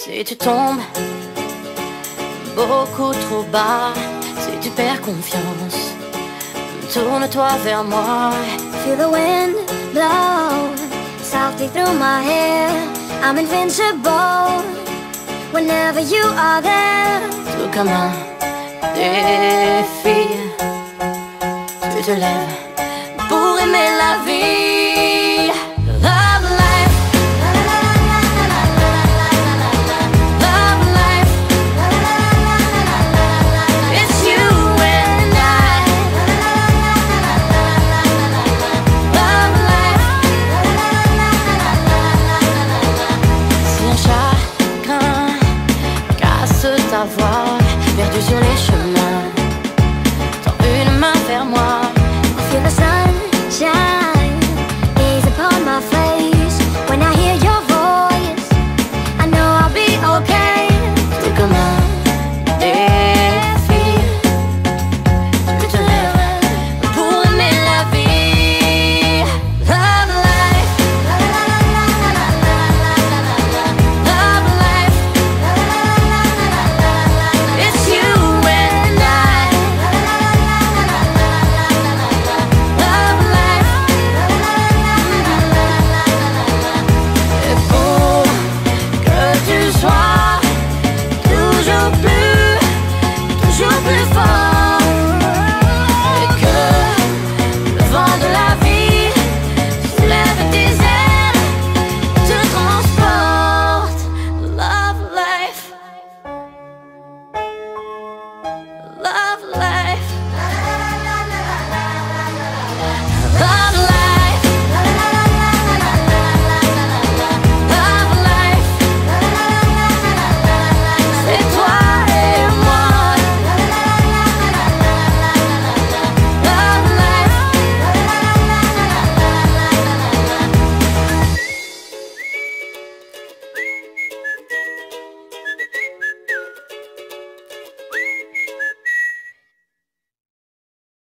Si tu tombes beaucoup trop bas, si tu perds confiance, tourne-toi vers moi. Feel the wind blow softly through my hair. I'm invincible whenever you are there. Tout comme un défi, tu te lèves pour aimer la vie.